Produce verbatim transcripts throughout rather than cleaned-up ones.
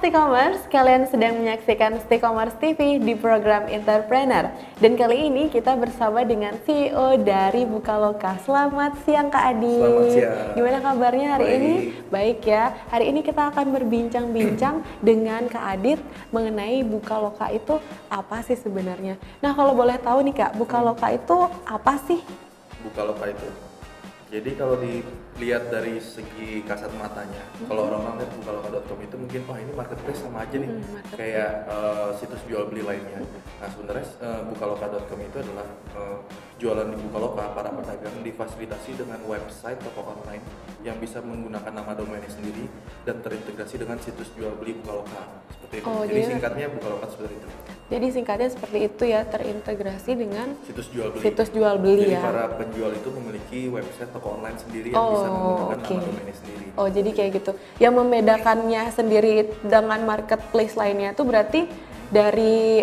Sticomers, kalian sedang menyaksikan Sticomers T V di program Entrepreneur. Dan kali ini kita bersama dengan C E O dari Bukaloka. Selamat siang Kak Adit. Selamat siang. Gimana kabarnya hari Baik. ini? Baik ya. Hari ini kita akan berbincang-bincang dengan Kak Adit mengenai Bukaloka itu apa sih sebenarnya. Nah kalau boleh tahu nih Kak, Bukaloka itu apa sih? Bukaloka itu. Jadi kalau dilihat dari segi kasat matanya, hmm. kalau orang-orang lihat bukaloka dot com itu mungkin oh ini marketplace sama aja nih, hmm, kayak uh, situs jual beli lainnya. Nah sebenarnya uh, bukaloka dot com itu adalah uh, jualan di Bukaloka, para pedagang difasilitasi dengan website toko online yang bisa menggunakan nama domainnya sendiri dan terintegrasi dengan situs jual beli Bukaloka. Seperti itu. Oh, jadi jadi singkatnya Bukaloka seperti itu. Jadi singkatnya seperti itu ya, terintegrasi dengan situs jual beli. Situs jual beli jadi ya. para penjual itu memiliki website toko online sendiri yang oh, bisa menggunakan okay. nama domainnya sendiri. Oh, jadi kayak gitu. Yang membedakannya sendiri dengan marketplace lainnya itu berarti dari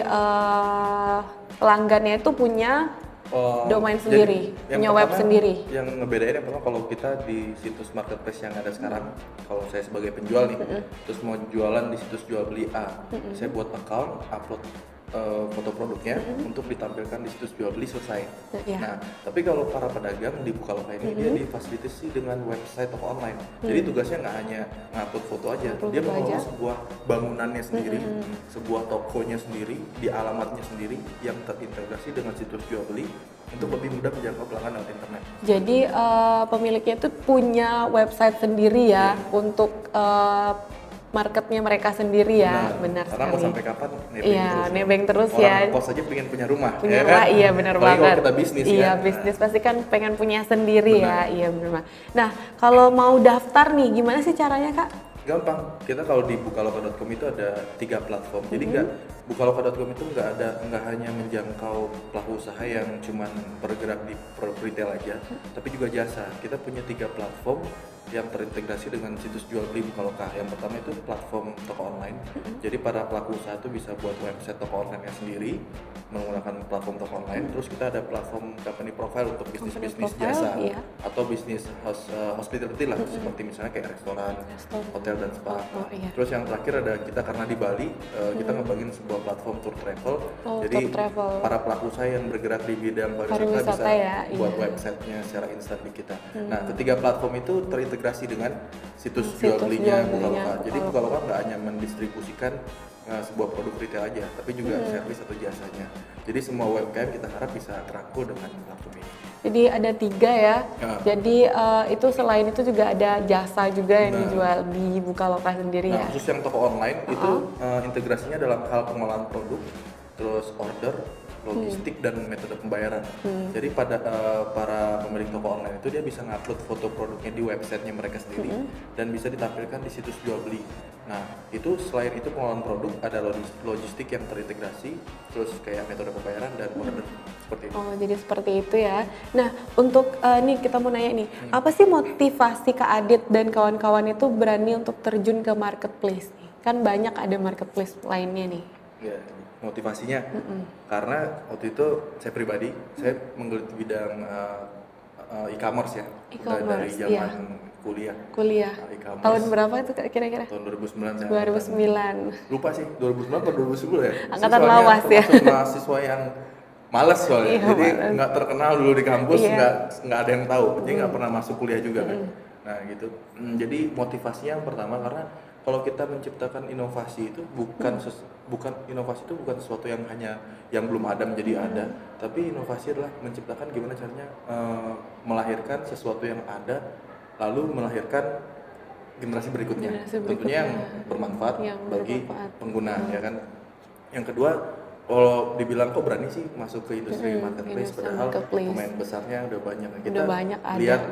uh, pelanggannya itu punya oh, domain sendiri, punya web sendiri. Yang ngebedain yang pertama kalau kita di situs marketplace yang ada sekarang, kalau saya sebagai penjual nih, mm-hmm. terus mau jualan di situs jual beli A, mm-hmm. saya buat account, upload Uh, foto produknya mm-hmm. untuk ditampilkan di situs jual beli selesai. Yeah. Nah, tapi kalau para pedagang di Bukaloka ini mm-hmm. dia difasilitasi dengan website toko online. Mm-hmm. Jadi tugasnya nggak hanya ngupload foto aja, upload dia mengelola sebuah bangunannya sendiri, mm-hmm. sebuah tokonya sendiri, di alamatnya sendiri yang terintegrasi dengan situs jual beli untuk lebih mudah menjangkau pelanggan lewat internet. Jadi uh, pemiliknya itu punya website sendiri ya yeah. untuk uh, marketnya mereka sendiri ya, benar, benar karena sekali. Mau sampai kapan nebeng iya, terus. nebeng terus Orang ya. Orang kos aja pengen punya rumah. Punya ya rumah, kan? iya benar banget. banget. Kalau kita bisnis iya, ya. bisnis pasti kan pengen punya sendiri benar. ya, iya benar. Nah, kalau mau daftar nih, gimana sih caranya Kak? Gampang. Kita kalau di bukaloka dot com itu ada tiga platform. Jadi mm-hmm. nggak bukaloka dot com itu nggak ada nggak hanya menjangkau pelaku usaha yang cuman bergerak di retail aja, mm-hmm. tapi juga jasa. Kita punya tiga platform yang terintegrasi dengan situs jual beli Bukaloka. Yang pertama itu platform toko online. Mm-hmm. Jadi para pelaku usaha itu bisa buat website toko online-nya sendiri menggunakan platform toko online. Mm-hmm. Terus kita ada platform company profile untuk bisnis-bisnis jasa iya. atau bisnis host, uh, hospitality lah, mm-hmm. seperti misalnya kayak restoran, restoran. hotel dan spa. Oh, oh, iya. Terus yang terakhir ada kita karena di Bali, uh, mm-hmm. kita ngebagiin sebuah platform tour travel. Oh, Jadi tour travel. para pelaku usaha yang bergerak di bidang pariwisata, pariwisata bisa ya, buat iya. websitenya secara instan di kita. Mm-hmm. Nah, ketiga platform itu terintegrasi dengan situs, situs jual belinya Bukaloka. Jadi Bukaloka nggak hanya mendistribusikan uh, sebuah produk retail aja, tapi juga hmm. servis atau jasanya. Jadi semua U M K M kita harap bisa terangkul dengan platform ini. Jadi ada tiga ya. ya. Jadi uh, itu selain itu juga ada jasa juga yang nah. dijual di Bukaloka sendiri nah, ya. Khusus yang toko online uh-huh. itu uh, integrasinya dalam hal pengolahan produk, terus order, logistik hmm. dan metode pembayaran. Hmm. Jadi pada uh, para pemilik toko online itu dia bisa ngupload foto produknya di websitenya mereka sendiri hmm. dan bisa ditampilkan di situs jual beli. Nah itu selain itu pengolahan produk ada logistik yang terintegrasi, terus kayak metode pembayaran dan order hmm. seperti itu. Oh jadi seperti itu ya. Nah untuk uh, nih kita mau nanya nih, hmm. apa sih motivasi Kak Adit dan kawan-kawan itu berani untuk terjun ke marketplace nih? Kan banyak ada marketplace lainnya nih. Ya. Motivasinya mm-mm. karena waktu itu saya pribadi saya menggeluti bidang uh, uh, e-commerce ya e-commerce, dari zaman iya. kuliah kuliah uh, tahun berapa itu kira-kira tahun dua ribu sembilan saya dua ribu sembilan lupa sih dua ribu sembilan atau dua ribu sepuluh ya angkatan lawas ya mahasiswa yang malas soalnya iya, jadi nggak terkenal dulu di kampus nggak iya. nggak ada yang tahu jadi nggak mm. pernah masuk kuliah juga mm. kan nah gitu mm, jadi motivasinya yang pertama karena kalau kita menciptakan inovasi itu bukan ses, bukan inovasi itu bukan sesuatu yang hanya yang belum ada menjadi ada, tapi inovasi adalah menciptakan gimana caranya uh, melahirkan sesuatu yang ada lalu melahirkan generasi berikutnya, generasi berikutnya tentunya yang bermanfaat yang bagi bermanfaat. pengguna hmm. ya kan. Yang kedua, kalau dibilang kok berani sih masuk ke industri hmm, marketplace padahal pemain besarnya udah banyak kita udah banyak lihat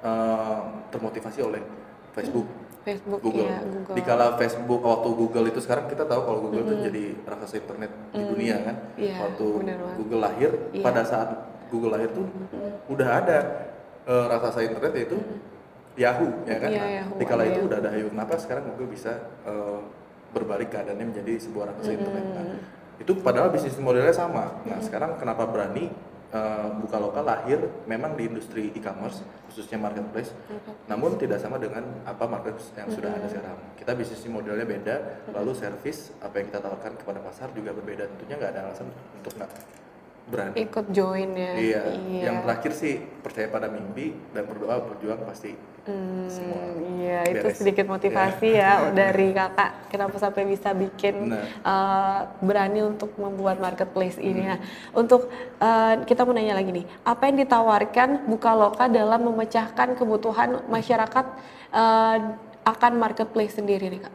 uh, termotivasi oleh Facebook. Facebook, Google. Ya, Google. Dikala Facebook waktu Google itu sekarang kita tahu kalau Google mm-hmm. itu jadi raksasa internet mm-hmm. di dunia kan. Yeah, waktu Google lahir, yeah. pada saat Google lahir tuh mm-hmm. udah ada uh, raksasa internet yaitu mm-hmm. Yahoo ya kan. Yeah, nah, Yahoo, dikala itu Yahoo. udah ada Yahoo. Kenapa sekarang Google bisa uh, berbalik keadaannya menjadi sebuah raksasa mm-hmm. internet? Nah, itu padahal bisnis modelnya sama. Nah, mm-hmm. sekarang kenapa berani? uh, Bukalapak lahir memang di industri e-commerce, khususnya marketplace, okay. namun tidak sama dengan apa marketplace yang sudah ada sekarang. Kita bisnis modelnya beda, lalu service apa yang kita tawarkan kepada pasar juga berbeda. Tentunya nggak ada alasan untuk nggak berani ikut join ya. Iya. iya. Yang terakhir sih percaya pada mimpi dan berdoa berjuang pasti hmm, semua. Iya, beres. itu sedikit motivasi ya dari kakak kenapa sampai bisa bikin nah. uh, berani untuk membuat marketplace ini. Hmm. Nah, untuk uh, kita mau nanya lagi nih, apa yang ditawarkan Bukalapak dalam memecahkan kebutuhan masyarakat uh, akan marketplace sendiri nih kak?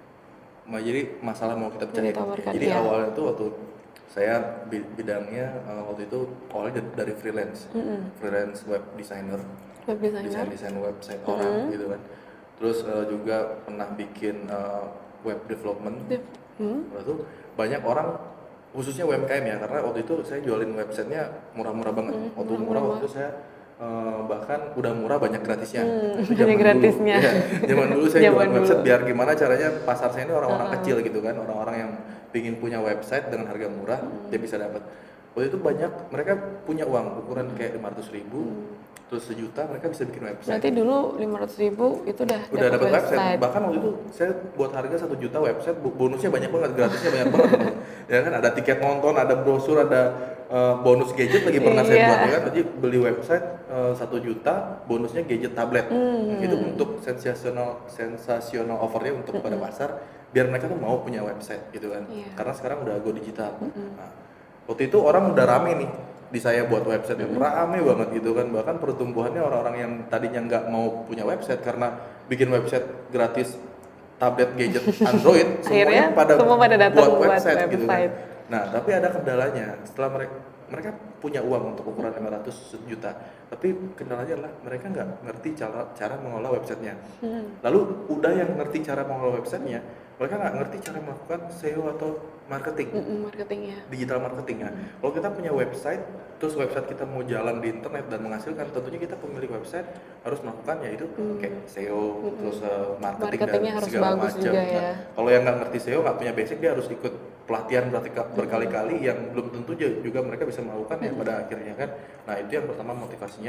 Nah, jadi masalah mau kita pecahin. Jadi iya. awalnya tuh waktu saya bidangnya uh, waktu itu awalnya dari freelance, mm-hmm. freelance web designer, web designer, desain desain website mm-hmm. orang gitu kan. Terus uh, juga pernah bikin uh, web development. Mm-hmm. Lalu banyak orang khususnya U M K M ya, karena waktu itu saya jualin websitenya murah-murah banget. Mm-hmm. Waktu murah, murah waktu saya uh, bahkan udah murah banyak gratisnya. Mm, itu zaman gratisnya. Dulu, ya, zaman dulu saya jualan website biar gimana caranya pasar saya ini orang-orang uh-huh. kecil gitu kan, orang-orang yang ingin punya website dengan harga murah, hmm. dia bisa dapat. Waktu itu banyak mereka punya uang ukuran kayak lima ratus ribu, hmm. terus sejuta mereka bisa bikin website. Berarti dulu lima ratus ribu itu udah udah dapat website. website. Bahkan waktu itu saya buat harga satu juta website, bonusnya banyak banget, gratisnya banyak banget. Ya kan ada tiket nonton, ada brosur, ada uh, bonus gadget lagi pernah saya buat ya kan. Jadi beli website satu uh, juta, bonusnya gadget tablet. Hmm. Itu untuk sensasional sensasional offernya untuk hmm. pada pasar. Biar mereka tuh mau punya website gitu kan, yeah. karena sekarang udah go digital. Mm-hmm. Nah, waktu itu orang udah rame nih di saya buat website, mm-hmm. rame banget gitu kan, bahkan pertumbuhannya orang-orang yang tadinya nggak mau punya website karena bikin website gratis, tablet, gadget, Android, semuanya pada, semua pada buat website, website gitu kan. Nah tapi ada kendalanya, setelah mereka mereka punya uang untuk ukuran lima ratus juta, tapi kendalanya adalah mereka nggak ngerti cara cara mengelola websitenya. Hmm. Lalu udah yang ngerti cara mengelola websitenya, mereka nggak ngerti cara melakukan S E O atau marketing, Mm-mm, marketingnya, digital marketingnya. Hmm. Kalau kita punya website, terus website kita mau jalan di internet dan menghasilkan, tentunya kita pemilik website harus melakukan yaitu hmm. kayak S E O, hmm. terus uh, marketing dan harus segala bagus macam. juga ya. Nah, kalau yang nggak ngerti S E O, nggak punya basic, dia harus ikut pelatihan berkali-kali yang belum tentu juga mereka bisa melakukan ya pada akhirnya kan. Nah itu yang pertama motivasinya.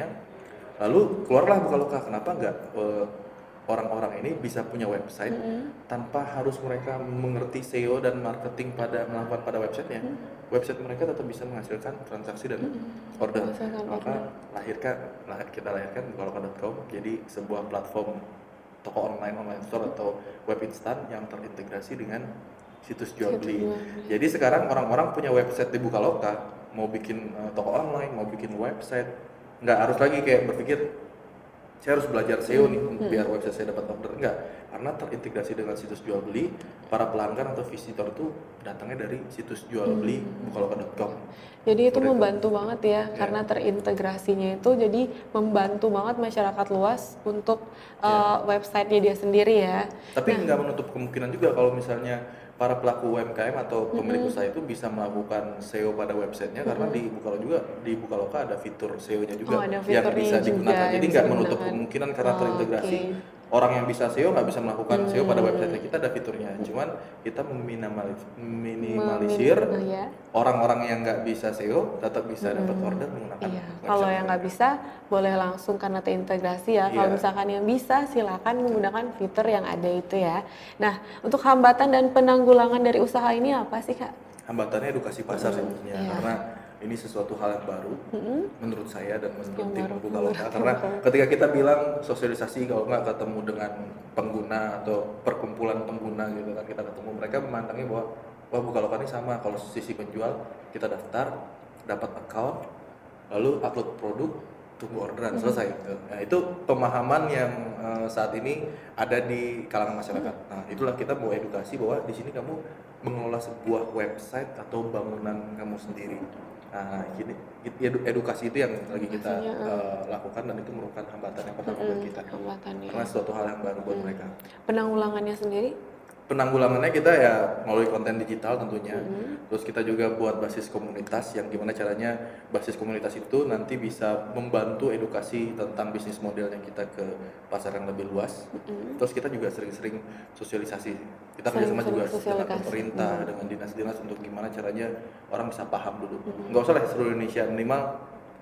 Lalu keluarlah Bukalapak, kenapa nggak uh, orang-orang ini bisa punya website mm-hmm. tanpa harus mereka mengerti S E O dan marketing pada melakukan pada websitenya. Mm-hmm. Website mereka tetap bisa menghasilkan transaksi dan mm-hmm. order. Maka lahirkan, lahir kita lahirkan bukalapak dot com, jadi sebuah platform toko online, online store atau web instan yang terintegrasi dengan situs jual beli. Jadi sekarang orang-orang punya website di Bukalapak, mau bikin uh, toko online, mau bikin website, nggak harus lagi kayak berpikir saya harus belajar S E O nih hmm. biar website saya dapat order, enggak, karena terintegrasi dengan situs jual beli. Para pelanggan atau visitor itu datangnya dari situs jual beli hmm. bukalapak dot com. Jadi itu membantu banget ya, yeah. karena terintegrasinya itu jadi membantu banget masyarakat luas untuk yeah. uh, websitenya dia sendiri ya. Tapi nggak nah. menutup kemungkinan juga kalau misalnya para pelaku U M K M atau pemilik mm-hmm. usaha itu bisa melakukan S E O pada websitenya, mm-hmm. karena di Bukalapak juga di Bukalapak ada fitur S E O-nya juga oh, yang bisa digunakan. Jadi nggak menutup kemungkinan karena oh, terintegrasi. Okay. Orang yang bisa S E O nggak bisa melakukan hmm. S E O pada website kita, ada fiturnya. Cuman kita meminimalisir, minimalisir Memin- ya. orang-orang yang nggak bisa S E O tetap bisa hmm. dapat order menggunakan. Iya. Kalau yang nggak bisa boleh langsung karena terintegrasi ya. Kalau yeah. misalkan yang bisa silakan menggunakan fitur yang ada itu ya. Nah untuk hambatan dan penanggulangan dari usaha ini apa sih Kak? Hambatannya edukasi pasar hmm. sebenarnya yeah. karena ini sesuatu hal yang baru mm-hmm. menurut saya dan menurut tim Bukalapak, karena ketika kita bilang sosialisasi kalau nggak ketemu dengan pengguna atau perkumpulan pengguna gitu kan, kita ketemu, mereka memandangnya bahwa wah Bukalapak ini sama, kalau sisi penjual kita daftar, dapat account, lalu upload produk, tunggu orderan, mm-hmm. selesai gitu. Nah itu pemahaman yang uh, saat ini ada di kalangan masyarakat. Mm-hmm. Nah itulah kita mau edukasi bahwa di sini kamu mengelola sebuah website atau bangunan kamu sendiri. Nah, gini, edukasi itu yang lagi kita uh, lakukan, dan itu merupakan hambatan yang pertama buat kita. Karena suatu hal yang baru buat hmm. mereka. Penanggulangannya sendiri? Penanggulangannya kita ya melalui konten digital tentunya. Mm-hmm. Terus kita juga buat basis komunitas yang gimana caranya basis komunitas itu nanti bisa membantu edukasi tentang bisnis modelnya kita ke pasar yang lebih luas. Mm-hmm. Terus kita juga sering-sering sosialisasi. Kita kerjasama juga dengan pemerintah, mm-hmm. dengan dinas-dinas untuk gimana caranya orang bisa paham dulu. Mm-hmm. Nggak usah lah seluruh Indonesia, minimal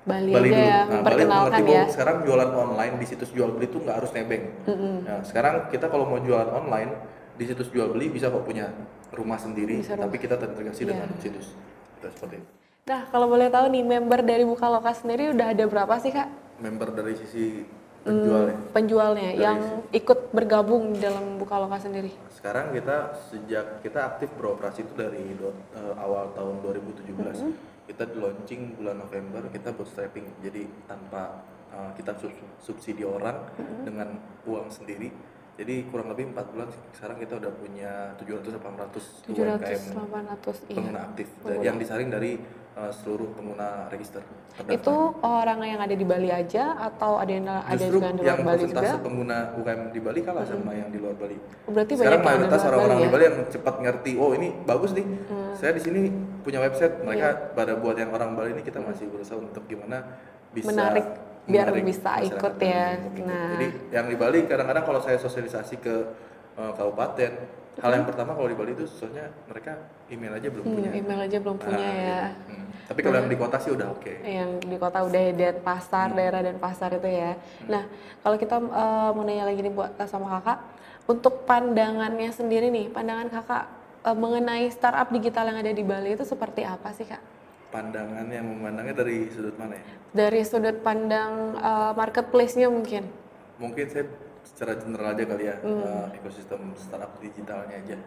Bali, Bali aja dulu. ya, Nah, Bali memperkenalkan mengerti ya. bahwa sekarang jualan online di situs jual beli itu nggak harus nebeng. Mm-mm. Nah, sekarang kita kalau mau jualan online di situs jual beli bisa kok punya rumah sendiri, Bisa tapi rumah. kita terintegrasi Iya. dengan situs. Kita seperti itu. Nah, kalau boleh tahu nih, member dari Bukalapak sendiri udah ada berapa sih, Kak? Member dari sisi penjual ya. Hmm, penjualnya Dari yang si- ikut bergabung dalam Bukalapak sendiri. Sekarang kita sejak kita aktif beroperasi itu dari do- eh, awal tahun dua ribu tujuh belas. Kita di launching bulan November, kita bootstrapping. Jadi tanpa eh, kita sub- subsidi orang dengan uang sendiri. Jadi kurang lebih empat bulan sekarang kita udah punya tujuh ratus delapan ratus tujuh ratus U M K M delapan ratus iya. pengguna aktif Pengguna. yang disaring dari uh, seluruh pengguna register terdaftar. Itu orang yang ada di Bali aja atau ada yang ada Justru juga yang di luar yang Bali juga? persentase pengguna U K M di Bali kalah sama yang di luar Bali. Berarti Sekarang banyak yang di mayoritas luar orang-orang Bali di ya? Bali yang cepat ngerti, oh ini bagus nih, saya di sini punya website. Mereka Iya. pada buat yang orang Bali ini kita masih berusaha untuk gimana bisa Menarik, biar menarik bisa masyarakat ikut Bali ya. untuk ikut. Nah. Jadi yang di Bali kadang-kadang kalau saya sosialisasi ke uh, kabupaten, hal yang pertama kalau di Bali itu soalnya mereka email aja belum Hmm, punya. email aja belum punya Nah, ya. gitu. Hmm. Tapi kalau yang di kota sih udah oke. Yang di kota udah dan pasar, daerah dan pasar itu ya. Nah, kalau kita eh, mau nanya lagi nih buat sama kakak, untuk pandangannya sendiri nih, pandangan kakak eh, mengenai startup digital yang ada di Bali itu seperti apa sih, Kak? Pandangannya memandangnya dari sudut mana ya? Dari sudut pandang eh, marketplace-nya mungkin. Mungkin saya secara general aja kali ya, uh, ekosistem startup digitalnya aja.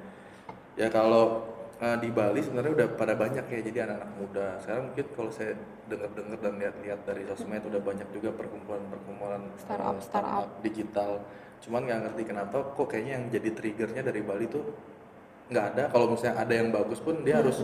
Ya kalau uh, di Bali sebenarnya udah pada banyak ya, jadi anak-anak muda. Sekarang mungkin kalau saya dengar-dengar dan lihat-lihat dari sosmed udah banyak juga perkumpulan-perkumpulan Startup, uh, startup. digital. Cuman nggak ngerti kenapa kok kayaknya yang jadi triggernya dari Bali tuh nggak ada. Kalau misalnya ada yang bagus pun dia harus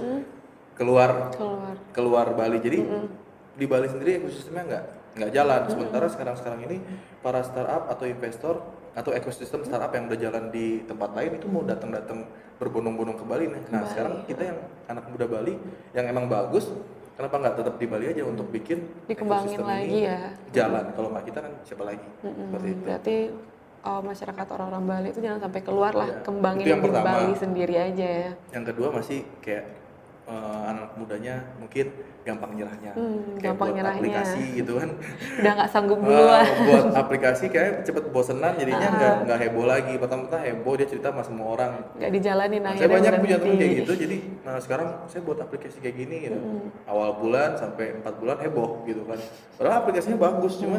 keluar Keluar. keluar Bali. Jadi di Bali sendiri ekosistemnya nggak nggak jalan. Sementara sekarang-sekarang ini para startup atau investor atau ekosistem startup yang udah jalan di tempat lain itu mau datang-datang berbondong-bondong ke Bali nih. Nah Bali. sekarang kita yang anak muda Bali yang emang bagus, kenapa nggak tetap di Bali aja untuk bikin Dikembangin ekosistem lagi ini ya. jalan? Kalau nggak kita kan siapa lagi? Mm-mm. Seperti itu. Berarti oh, masyarakat orang-orang Bali itu jangan sampai keluar lah, Iya. kembangin Itu yang di pertama. Bali sendiri aja ya. Yang kedua masih kayak eh, anak mudanya mungkin gampang nyerahnya, Hmm, kayak gampang buat nyerahnya. aplikasi gitu kan. Udah nggak sanggup Wah, duluan. buat aplikasi kayak cepet bosenan jadinya Ah. nggak nggak heboh lagi. Pertama-tama heboh dia cerita sama semua orang. Nggak dijalanin Nah, saya akhirnya banyak punya teman berhenti. kayak gitu, jadi nah sekarang saya buat aplikasi kayak gini gitu. Awal bulan sampai empat bulan heboh gitu kan. Padahal aplikasinya bagus, cuman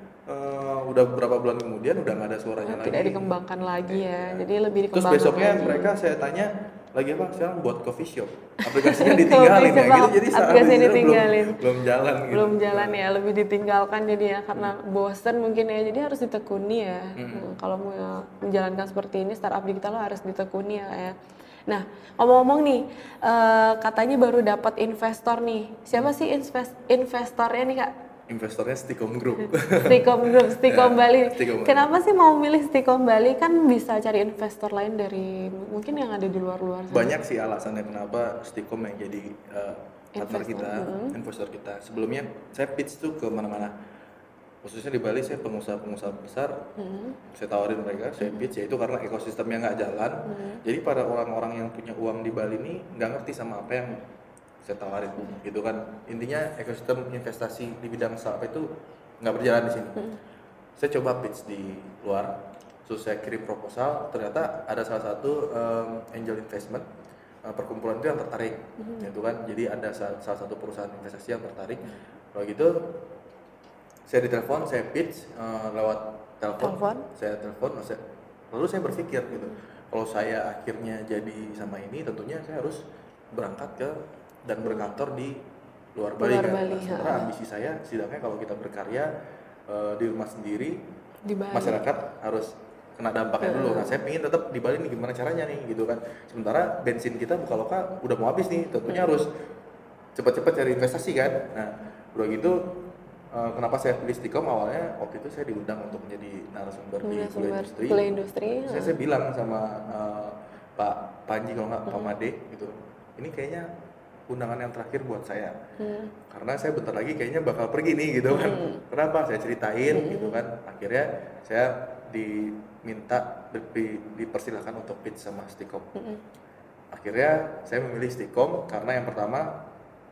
eh, udah beberapa bulan kemudian udah nggak ada suaranya lagi. Tidak dikembangkan lagi ya, jadi lebih Terus dikembangkan besoknya lagi. mereka saya tanya lagi apa sekarang buat coffee shop, aplikasinya ditinggalin ya Coffee shop, gitu, jadi saat aplikasinya itu ditinggalin. belum belum jalan gitu. Belum jalan ya, lebih ditinggalkan jadi ya karena bosen mungkin ya, jadi harus ditekuni ya. Nah, kalau mau menjalankan seperti ini startup digital lo harus ditekuni ya, ya. Nah, ngomong-ngomong nih, eh, katanya baru dapat investor nih. Siapa sih invest investornya nih, Kak? Investornya Stikom Group. Stikom Group, Stikom Ya, Bali. Stikom Bali. Kenapa sih mau milih Stikom Bali? Kan bisa cari investor lain dari mungkin yang ada di luar-luar sana. Banyak sih alasannya kenapa Stikom yang jadi uh, partner Investor, kita, investor kita. Sebelumnya saya pitch tuh ke mana-mana. Khususnya di Bali saya pengusaha-pengusaha besar, saya tawarin mereka, saya pitch yaitu karena ekosistemnya nggak jalan. Jadi para orang-orang yang punya uang di Bali ini nggak ngerti sama apa yang saya tawarin, gitu kan. Intinya ekosistem investasi di bidang startup itu nggak berjalan di sini. Saya coba pitch di luar, terus saya kirim proposal, ternyata ada salah satu um, angel investment uh, perkumpulan itu yang tertarik, gitu kan. Jadi ada sa- salah satu perusahaan investasi yang tertarik. Kalau gitu, saya ditelepon, saya pitch uh, lewat telepon, Telepon. saya telepon, saya, lalu saya berpikir gitu, kalau saya akhirnya jadi sama ini, tentunya saya harus berangkat ke dan berkantor di luar Bali Luar kan. Bali, Nah, sementara ha. ambisi saya setidaknya kalau kita berkarya uh, di rumah sendiri, Di Bali. masyarakat harus kena dampaknya dulu. Nah, saya pengen tetap di Bali nih, gimana caranya nih gitu kan. Sementara bensin kita Bukalapak udah mau habis nih, tentunya harus cepat-cepat cari investasi kan. Nah, udah gitu uh, kenapa saya pilih Stikom awalnya, waktu itu saya diundang untuk menjadi narasumber di Narasumber kuliah industri. kuliah industri, Saya, ha. saya bilang sama uh, Pak Panji kalau nggak Pak Made gitu, ini kayaknya undangan yang terakhir buat saya, karena saya bentar lagi kayaknya bakal pergi nih gitu kan. Kenapa? Saya ceritain gitu kan. Akhirnya saya diminta di, dipersilahkan untuk pitch sama Stikom. Akhirnya saya memilih Stikom karena yang pertama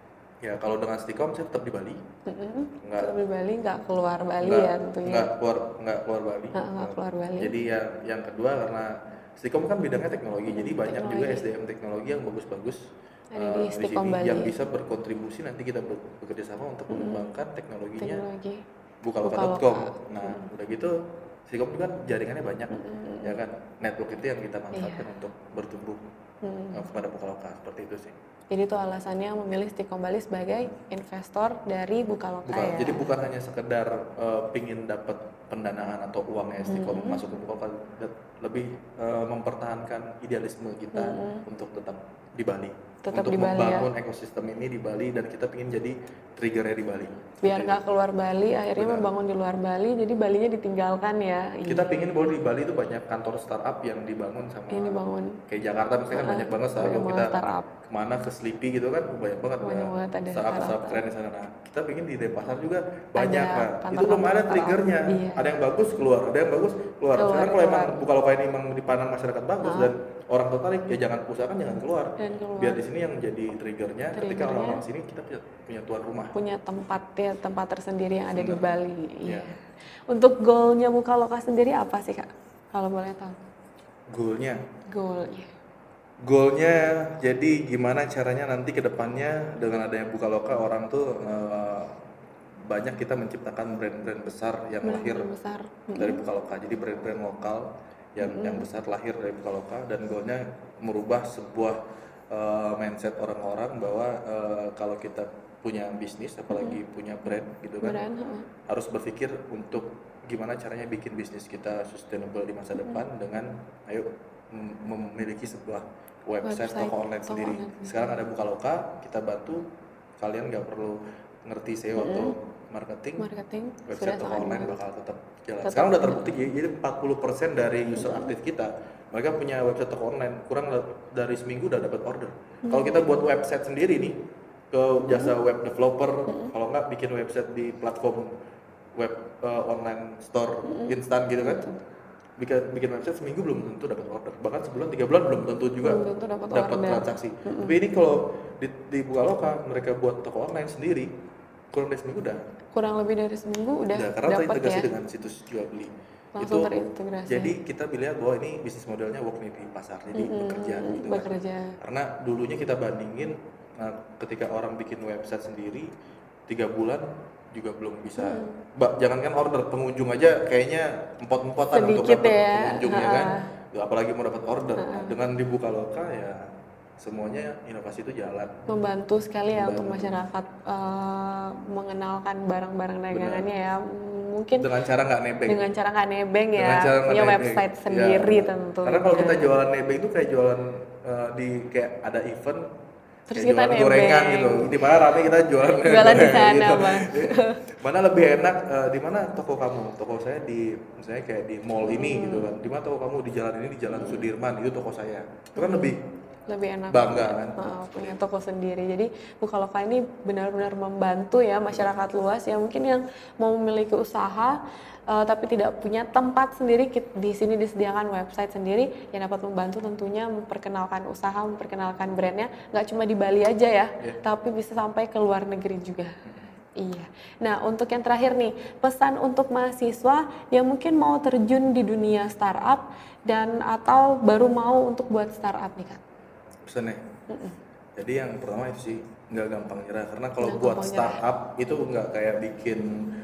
Ya kalau dengan Stikom saya tetap di Bali. Mm-hmm. Nggak tetap di Bali, nggak keluar Bali nggak, ya tentunya. Nggak keluar nggak keluar Bali. Nggak, nggak keluar Bali. Jadi yang yang kedua karena Stikom kan bidangnya teknologi, hmm, jadi banyak teknologi. Juga S D M teknologi yang bagus-bagus ada di, uh, di sini Bali. Yang bisa berkontribusi nanti kita bekerja sama untuk mengembangkan hmm. teknologinya teknologi. Bukalapak dot com. Nah hmm. udah gitu Stikom juga jaringannya banyak, hmm. ya kan, network itu yang kita manfaatkan yeah. untuk bertumbuh hmm. uh, kepada Bukalapak, seperti itu sih. Jadi itu alasannya memilih Stikom Bali sebagai investor dari Bukalapak ya. Jadi bukan hanya sekedar uh, pingin dapat pendanaan atau uangnya Stikom mm-hmm. masuk ke Bukalapak, lebih uh, mempertahankan idealisme kita mm-hmm. untuk tetap di Bali. Tetap untuk di Bali membangun ya. ekosistem ini di Bali dan kita pingin jadi triggernya di Bali. Biar nggak keluar Bali, akhirnya Benar. membangun di luar Bali, jadi Balinya ditinggalkan ya. Kita pingin bahwa di Bali itu banyak kantor startup yang dibangun sama. Ini dibangun. Kayak Jakarta misalnya kan uh, banyak banget startup kita startup. Kemana ke Sleepy gitu kan banyak banget banyak banget ada startup keren di sana. Nah, kita pingin di Denpasar juga banyak kan. Itu belum ada triggernya. Iya. Ada yang bagus keluar, ada yang bagus keluar. keluar Sekarang kalau emang Bukalapak ini emang dipandang masyarakat bagus uh. dan orang tertarik, ya jangan usahakan jangan keluar. keluar. Biar di sini yang jadi triggernya, triggernya ketika orang-orang sini kita punya, punya tuan rumah. Punya tempat ya, tempat tersendiri yang ada Benar. di Bali. Iya. Yeah. Untuk goalnya Bukalapak sendiri apa sih Kak? Kalau boleh tahu. Goalnya? Goalnya. Goalnya jadi gimana caranya nanti ke depannya dengan adanya Bukalapak orang tuh uh, banyak kita menciptakan brand-brand besar yang brand lahir besar. dari Bukalapak. Jadi brand-brand lokal yang mm-hmm. yang besar lahir dari Bukalapak dan goalnya merubah sebuah uh, mindset orang-orang bahwa uh, kalau kita punya bisnis apalagi mm-hmm. punya brand gitu kan brand, uh. harus berpikir untuk gimana caranya bikin bisnis kita sustainable di masa depan mm-hmm. dengan ayo memiliki sebuah website, website toko online toko sendiri. Online. Sekarang ada Bukalapak, kita bantu kalian nggak perlu ngerti S E O mm-hmm. atau marketing, marketing website toko online bakal tetap jalan. Tetap Sekarang udah terbukti jadi empat puluh persen dari user mm-hmm. aktif kita mereka punya website toko online kurang dari seminggu udah dapat order. Mm-hmm. Kalau kita buat website sendiri nih ke jasa mm-hmm. web developer, mm-hmm. kalau nggak bikin website di platform web uh, online store mm-hmm. instan gitu kan. Mm-hmm. Bikin, bikin website seminggu belum tentu dapat order, bahkan sebulan tiga bulan belum tentu juga dapat transaksi. Mm-hmm. Tapi ini kalau di, di Bukalapak mereka buat toko online sendiri kurang dari seminggu udah. Kurang lebih dari seminggu udah. udah karena terintegrasi ya? Dengan situs jual beli. Langsung itu terintegrasi. Jadi kita lihat bahwa ini bisnis modelnya work nih di pasar, jadi mm-hmm. bekerja gitu bekerja. Kan. Karena dulunya kita bandingin, nah, ketika orang bikin website sendiri tiga bulan juga belum bisa, hmm. Mbak, jangankan order, pengunjung aja kayaknya empot-empotan untuk dapat ya. pengunjungnya kan, apalagi mau dapat order. Nah, dengan di Bukalapak ya semuanya inovasi itu jalan. Membantu sekali ya Membantu. untuk masyarakat uh, mengenalkan barang-barang dagangannya ya, mungkin dengan cara nggak nebeng. Dengan cara nggak nebeng ya, punya website sendiri ya. tentu. Karena kalau kita jualan nebeng itu kayak jualan uh, di kayak ada event. Terus ya, kita jualan gorengan gitu, di mana rame kita jualan jualan di sana gitu. Bang. Mana lebih enak, uh, di mana toko kamu? Toko saya di misalnya kayak di mall ini hmm. gitu kan. Di mana toko kamu? Di jalan ini, di Jalan hmm. Sudirman, itu toko saya. Itu kan lebih lebih enak bangga kan uh, punya toko sendiri. Jadi Bukalapak ini benar-benar membantu ya masyarakat luas yang mungkin yang mau memiliki usaha uh, tapi tidak punya tempat sendiri. Di sini disediakan website sendiri yang dapat membantu tentunya memperkenalkan usaha, memperkenalkan brandnya nggak cuma di Bali aja ya, yeah. tapi bisa sampai ke luar negeri juga. Iya. Nah, untuk yang terakhir nih, pesan untuk mahasiswa yang mungkin mau terjun di dunia startup dan atau baru mau untuk buat startup nih Kak. Pesannya. Mm-mm. Jadi yang pertama itu sih nggak gampang nyerah, karena kalau buat startup nyerah. Itu nggak kayak bikin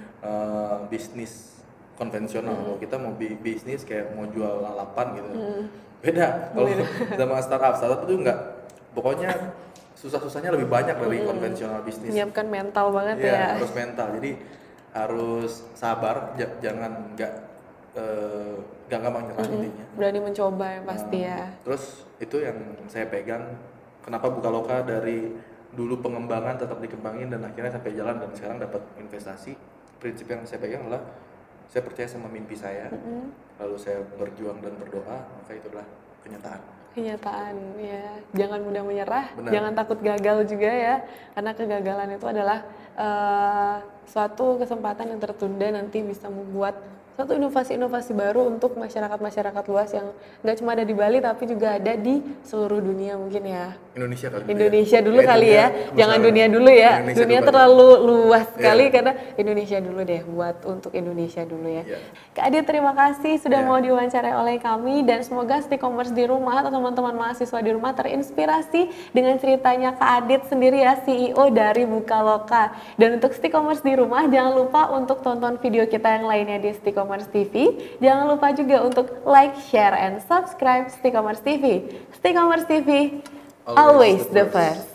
uh, bisnis konvensional. Kalau mm. kita mau bi- bisnis kayak mau jual lalapan gitu, mm. beda. Kalau sama startup, startup itu nggak, pokoknya susah-susahnya lebih banyak dari mm. konvensional bisnis. Menyiapkan mental banget ya. ya. Harus mental, jadi harus sabar, j- jangan nggak uh, nggak gampang nyerah mm-hmm. intinya. Berani mencoba yang pasti uh, ya. Terus itu yang saya pegang. Kenapa Bukalapak dari dulu pengembangan tetap dikembangin dan akhirnya sampai jalan dan sekarang dapat investasi. Prinsip yang saya pegang adalah saya percaya sama mimpi saya, mm-hmm. lalu saya berjuang dan berdoa, maka itulah kenyataan. Kenyataan ya, jangan mudah menyerah, Benar. Jangan takut gagal juga ya, karena kegagalan itu adalah uh, suatu kesempatan yang tertunda nanti bisa membuat suatu inovasi-inovasi baru untuk masyarakat-masyarakat luas yang nggak cuma ada di Bali tapi juga ada di seluruh dunia mungkin ya. Indonesia kali Indonesia ya. dulu ya, kali dunia, ya, jangan dunia dulu ya. Indonesia dunia dulu terlalu aja. luas sekali yeah. karena Indonesia dulu deh, buat untuk Indonesia dulu ya. Yeah. Kak Adit terima kasih sudah yeah. mau diwawancarai oleh kami dan semoga Sticommerce di rumah atau teman-teman mahasiswa di rumah terinspirasi dengan ceritanya Kak Adit sendiri ya, C E O dari Bukaloka. Dan untuk Sticommerce di rumah jangan lupa untuk tonton video kita yang lainnya di Sticommerce T V. Jangan lupa juga untuk like, share, and subscribe Sticommerce T V. Sticommerce T V, always, always the first.